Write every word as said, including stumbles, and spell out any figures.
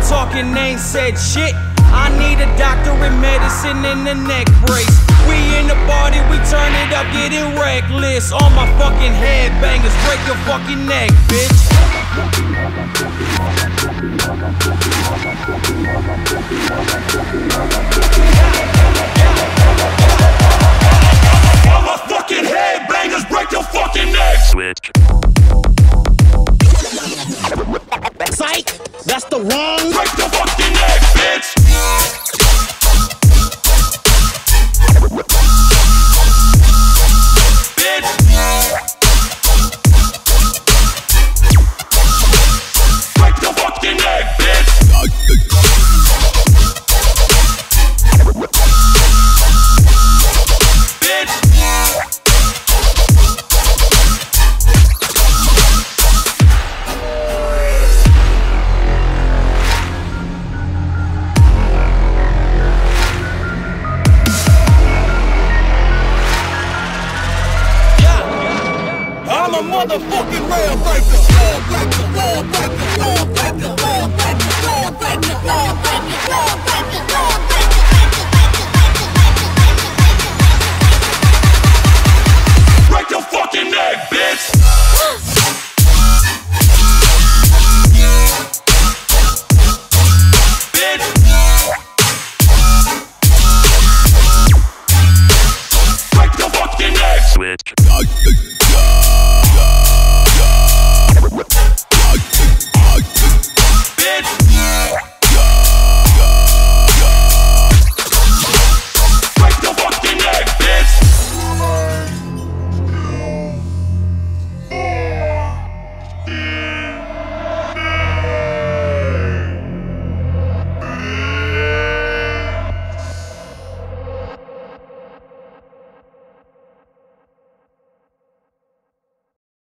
talking ain't said shit. I need a doctor in medicine and a neck brace. We in the party, we turn it up, getting reckless. All my fucking headbangers, break your fucking neck, bitch. All my fucking headbangers, break your fucking neck. Switch. Psych, that's the wrong. Break your fucking neck, bitch. I'm a motherfucking rail breaker. Wall breaker, wall breaker.